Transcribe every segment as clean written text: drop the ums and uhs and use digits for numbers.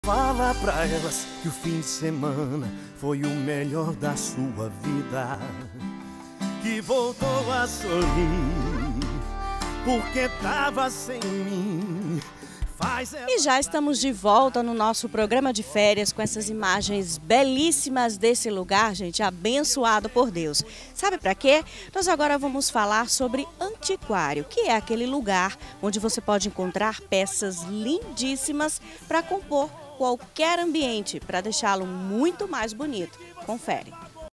Fala pra elas que o fim de semana foi o melhor da sua vida, que voltou a sorrir porque tava sem mim. E já estamos de volta no nosso programa de férias com essas imagens belíssimas desse lugar, gente, abençoado por Deus. Sabe para quê? Nós agora vamos falar sobre antiquário, que é aquele lugar onde você pode encontrar peças lindíssimas para compor qualquer ambiente, para deixá-lo muito mais bonito. Confere.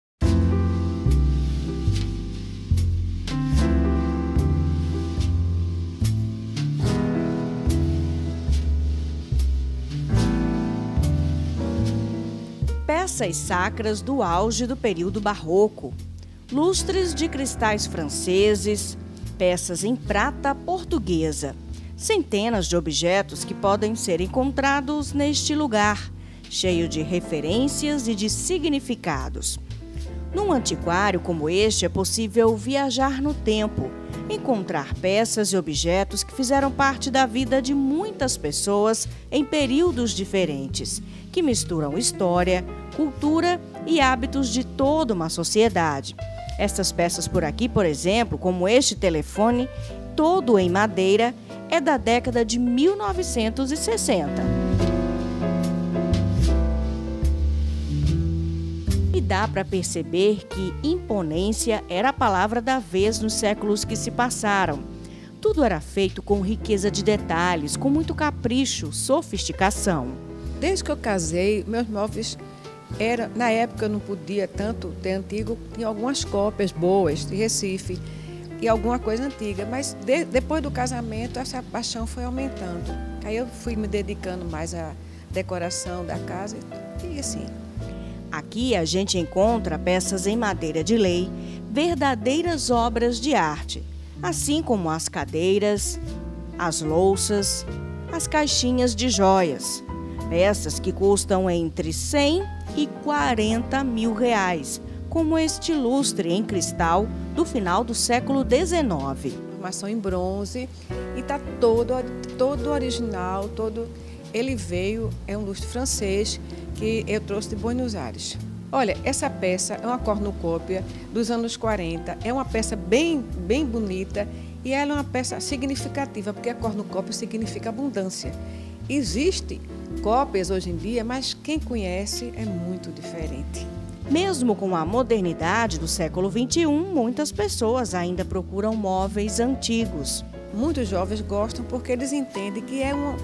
Peças sacras do auge do período barroco, lustres de cristais franceses, peças em prata portuguesa, centenas de objetos que podem ser encontrados neste lugar, cheio de referências e de significados. Num antiquário como este é possível viajar no tempo, encontrar peças e objetos que fizeram parte da vida de muitas pessoas em períodos diferentes, que misturam história, cultura e hábitos de toda uma sociedade. Estas peças por aqui, por exemplo, como este telefone, todo em madeira, é da década de 1960. E dá para perceber que imponência era a palavra da vez nos séculos que se passaram. Tudo era feito com riqueza de detalhes, com muito capricho, sofisticação. Desde que eu casei, meus móveis na época eu não podia tanto ter antigo, tinha algumas cópias boas de Recife e alguma coisa antiga, mas depois do casamento essa paixão foi aumentando. Aí eu fui me dedicando mais à decoração da casa e assim. Aqui a gente encontra peças em madeira de lei, verdadeiras obras de arte, assim como as cadeiras, as louças, as caixinhas de joias. Peças que custam entre 100 e 40 mil reais, como este lustre em cristal do final do século XIX. Formação em bronze e está todo original, ele veio, é um lustre francês que eu trouxe de Buenos Aires. Olha, essa peça é uma cornucópia dos anos 40, é uma peça bem bonita e ela é uma peça significativa, porque a cornucópia significa abundância. Existem cópias hoje em dia, mas quem conhece é muito diferente. Mesmo com a modernidade do século XXI, muitas pessoas ainda procuram móveis antigos. Muitos jovens gostam porque eles entendem que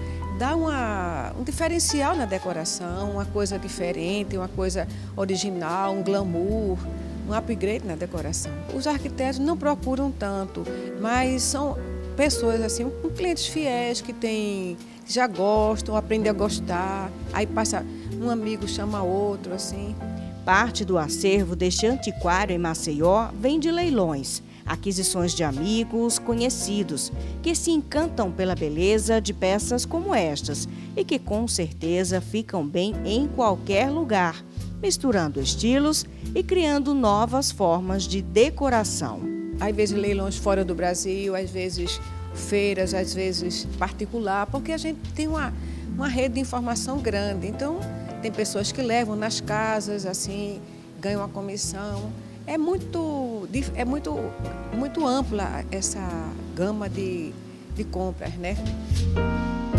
dá um diferencial na decoração, uma coisa diferente, uma coisa original, um glamour, um upgrade na decoração. Os arquitetos não procuram tanto, mas são pessoas assim, com clientes fiéis que já gostam, aprendem a gostar, aí passa um amigo chama outro assim. Parte do acervo deste antiquário em Maceió vem de leilões, aquisições de amigos, conhecidos, que se encantam pela beleza de peças como estas e que com certeza ficam bem em qualquer lugar, misturando estilos e criando novas formas de decoração. Às vezes leilões fora do Brasil, às vezes feiras, às vezes particular, porque a gente tem uma rede de informação grande, então tem pessoas que levam nas casas, assim, ganham a comissão. É muito ampla essa gama de compras, né?